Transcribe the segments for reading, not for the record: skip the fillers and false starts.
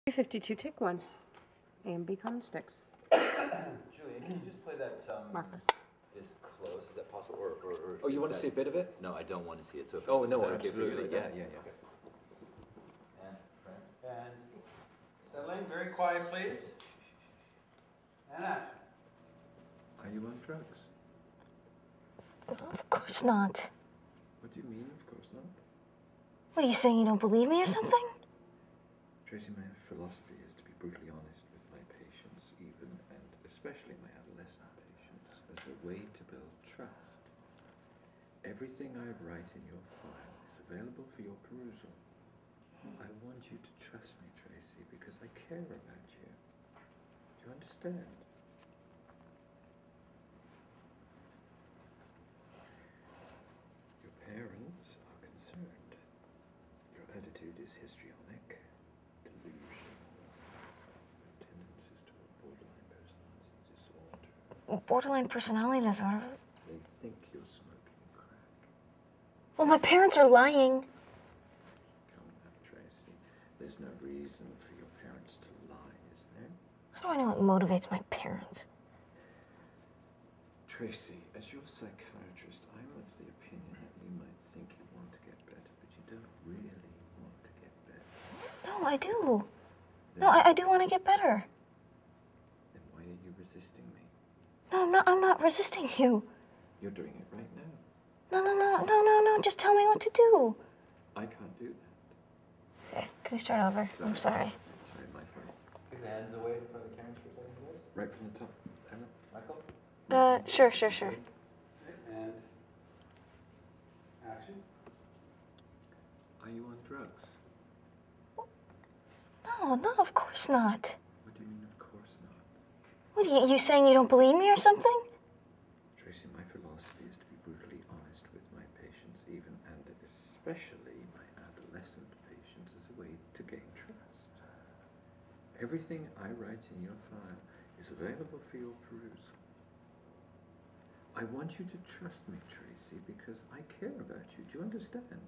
352, take one. A and B common sticks. Julian, can you just play that Marker. This close? Is that possible? Or Oh, you want to see a bit of it? No, I don't want to see it. So if Oh, is no, that okay for you? absolutely. Like Yeah, that? yeah, yeah. And settling, very quiet, please. And action. Are you on drugs? Of course not. What do you mean, of course not? What, are you saying you don't believe me or something? Tracy, my philosophy is to be brutally honest with my patients, even and especially my adolescent patients, as a way to build trust. Everything I write in your file is available for your perusal. I want you to trust me, Tracy, because I care about you. Do you understand? Your parents are concerned. Your attitude is histrionic, delusional, tendencies toward borderline personality disorder. Borderline personality disorder? They think you're smoking crack. Well, my parents are lying. Come now, Tracy. There's no reason for your parents to lie, is there? How do I know what motivates my parents? Tracy, as your psychiatrist, I'm of the opinion that you might think you want to get better, but you don't really want to get better. No, I do. No, I do want to get better. Then why are you resisting me? No, I'm not resisting you. You're doing it right now. No. Just tell me what to do. I can't do that. Okay, can we start over? I'm sorry. Sorry, my fault. Take the hands away from the cameras for a second, please. Right from the top. Ella? Michael? Sure. And action. Are you on drugs? No, of course not. What do you mean, of course not? What, you saying you don't believe me or something? Tracy, my philosophy is to be brutally honest with my patients, even and especially my adolescent patients, as a way to gain trust. Everything I write in your file is available for your perusal. I want you to trust me, Tracy, because I care about you. Do you understand?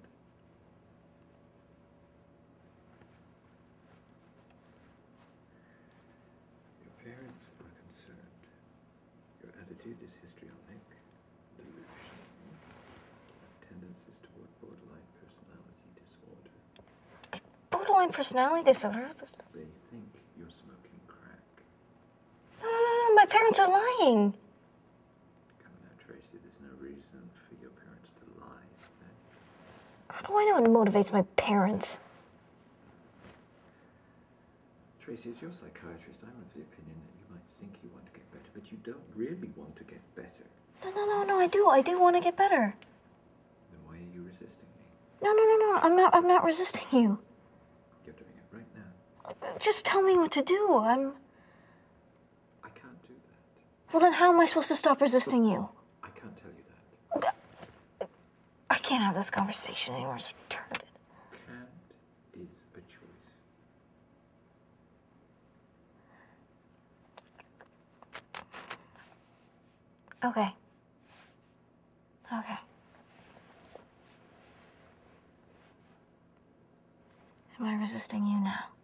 Your parents are concerned. Your attitude is histrionic, delusional, tendencies toward borderline personality disorder. Borderline personality disorder? They think you're smoking crack. No, my parents are lying. Come now, Tracy, there's no reason for your parents to lie, is there? How do I know what motivates my parents? Tracy, as your psychiatrist, I'm of the opinion that you might think you want to get better, but you don't really want to get better. No, I do want to get better. Then why are you resisting me? No, I'm not resisting you. You're doing it right now. Just tell me what to do. I can't do that. Well, then how am I supposed to stop resisting you? I can't tell you that. I can't have this conversation anymore. It's retarded. Can't is a choice. Okay. Am I resisting you now?